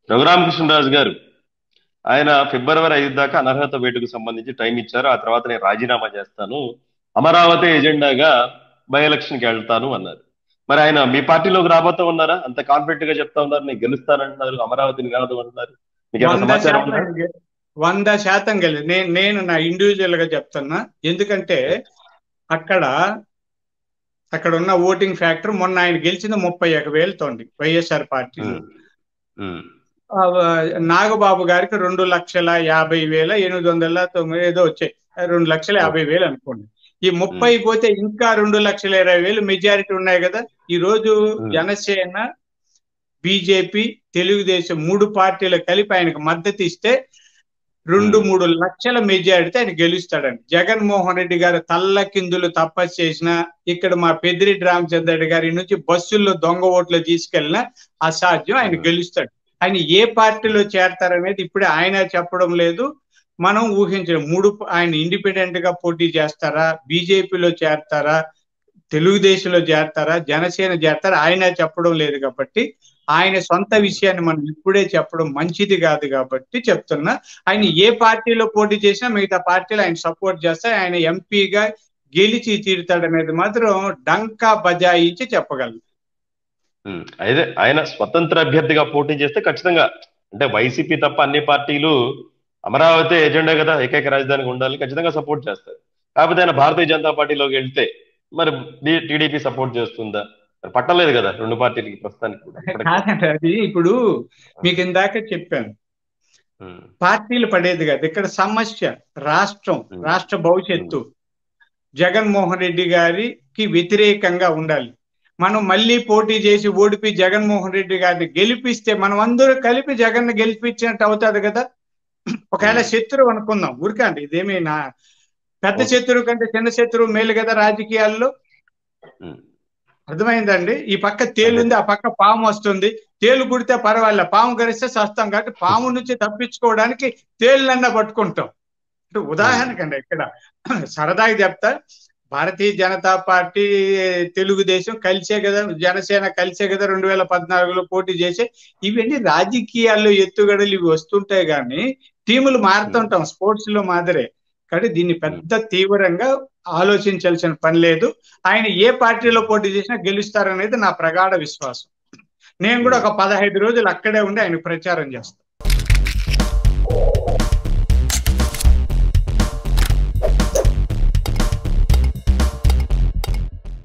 రఘురామకృష్ణరాజు గారు ఆయన ఫిబ్రవరి 5 దాకా అనర్హత వేటుకు సంబంధించి టైం ఇచ్చారు. ఆ తర్వాత నేను రాజీనామా చేస్తాను, అమరావతి ఎజెండాగా బై ఎలక్షన్ కి వెళ్తాను అన్నారు. మరి ఆయన మీ పార్టీలోకి రాబోతూ ఉన్నారా? అంత కాన్ఫిడెంట్ గా చెప్తా ఉన్నారు, నేను గెలుస్తానంటున్నారు, అమరావతిని కాదు అంటున్నారు. మీకు ఏమైనా సమాచారం ఉందా? 100% గెలి నేను నా ఇండివిజువల్ గా చెప్తున్నా. ఎందుకంటే అక్కడ ఉన్న ఓటింగ్ ఫ్యాక్టర్ మొన్న ఆయన గెలిచింది 31,000 వైఎస్ఆర్ పార్టీలో. నాగబాబు గారికి 2,50,809 ఏదో వచ్చాయి, 2,50,000 అనుకోండి. ఈ 30 పోతే ఇంకా 2,20,000 మెజారిటీ ఉన్నాయి కదా. ఈ రోజు జనసేన, బీజేపీ, తెలుగుదేశం 3 పార్టీలు కలిపి ఆయనకు మద్దతు ఇస్తే 2-3 లక్షల మెజారిటీ ఆయన గెలుస్తాడండి. జగన్మోహన్ రెడ్డి గారు తల్లకిందులు తపస్సు చేసిన, ఇక్కడ మా పెద్దిరెడ్డి రామచంద్రరెడ్డి గారి నుంచి బస్సుల్లో దొంగ ఓట్లు తీసుకెళ్ళినా అసాధ్యం, ఆయన గెలుస్తాడు. ఆయన ఏ పార్టీలో చేరతారనేది ఇప్పుడే ఆయన చెప్పడం లేదు, మనం ఊహించడం. ఆయన ఇండిపెండెంట్ గా పోటీ చేస్తారా, బీజేపీలో చేరతారా, తెలుగుదేశంలో చేరతారా, జనసేన చేరతారా, ఆయన చెప్పడం లేదు. కాబట్టి ఆయన సొంత విషయాన్ని మనం ఇప్పుడే చెప్పడం మంచిది కాదు. కాబట్టి చెప్తున్నా, ఆయన ఏ పార్టీలో పోటీ చేసినా మిగతా పార్టీలు ఆయన సపోర్ట్ చేస్తే ఆయన ఎంపీగా గెలిచి తీరుతాడనేది మాత్రం డంకా బజాయించి చెప్పగలను. అయితే ఆయన స్వతంత్ర అభ్యర్థిగా పోటీ చేస్తే ఖచ్చితంగా, అంటే వైసీపీ తప్ప అన్ని పార్టీలు అమరావతి ఎజెండా కదా, ఏకైక రాజధానికి ఉండాలి, ఖచ్చితంగా సపోర్ట్ చేస్తారు. కాకపోతే ఆయన భారతీయ జనతా పార్టీలోకి వెళ్తే మరి టీడీపీ సపోర్ట్ చేస్తుందా? పట్టలేదు కదా రెండు పార్టీలకి ప్రస్తుతానికి కూడా. కాదండి, అది ఇప్పుడు మీకు ఇందాక చెప్పాను, పార్టీలు పడేది కాదు ఇక్కడ సమస్య. రాష్ట్ర భవిష్యత్తు జగన్మోహన్ రెడ్డి గారికి వ్యతిరేకంగా ఉండాలి. మనం మళ్ళీ పోటీ చేసి ఓడిపి జగన్మోహన్ రెడ్డి గారిని గెలిపిస్తే మనం అందరూ కలిపి జగన్ గెలిపించినట్టు అవుతుంది కదా. ఒకవేళ శత్రువు అనుకుందాం, ఊరికండి, ఇదేమి నా పెద్ద శత్రువు కంటే చిన్న శత్రువు మేలు కదా రాజకీయాల్లో. అర్థమైందండి? ఈ పక్క తేలుంది, ఆ పక్క పాము వస్తుంది. తేలు కుడితే పర్వాలే, పాము గరిస్తే సస్తాం. కాబట్టి పాము నుంచి తప్పించుకోవడానికి తేలునన్నా పట్టుకుంటాం. ఉదాహరణకండి, ఇక్కడ సరదాగా చెప్తా, భారతీయ జనతా పార్టీ, తెలుగుదేశం కలిసే కదా, జనసేన కలిసే కదా 2014లో పోటీ చేసే. ఇవన్నీ రాజకీయాల్లో ఎత్తుగడలు ఇవి వస్తుంటాయి, కానీ టీములు మారుతుంటాం స్పోర్ట్స్ లో మాదిరే. కాబట్టి దీన్ని పెద్ద తీవ్రంగా ఆలోచించాల్సిన పని లేదు. ఆయన ఏ పార్టీలో పోటీ చేసినా గెలుస్తారనేది నా ప్రగాఢ విశ్వాసం. నేను కూడా ఒక 15 రోజులు అక్కడే ఉండి ఆయన ప్రచారం చేస్తాను.